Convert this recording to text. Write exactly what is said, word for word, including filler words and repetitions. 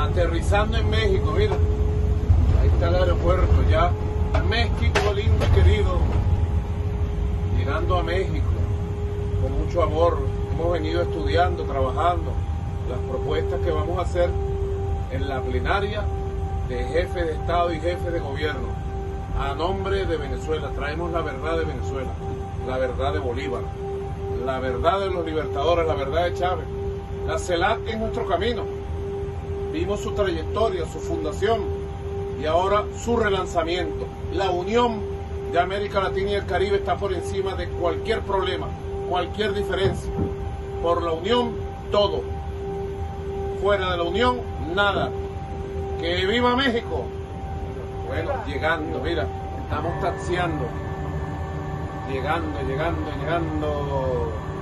aterrizando en México, mira, ahí está el aeropuerto ya, México lindo y querido, llegando a México con mucho amor. Hemos venido estudiando, trabajando las propuestas que vamos a hacer en la plenaria de jefes de Estado y jefes de gobierno a nombre de Venezuela. Traemos la verdad de Venezuela, la verdad de Bolívar, la verdad de los libertadores, la verdad de Chávez. La CELAC es nuestro camino. Vimos su trayectoria, su fundación y ahora su relanzamiento. La unión de América Latina y el Caribe está por encima de cualquier problema, cualquier diferencia. Por la unión, todo. Fuera de la unión, nada. ¡Que viva México! Bueno, llegando, mira, estamos taxiando. Llegando, llegando, llegando.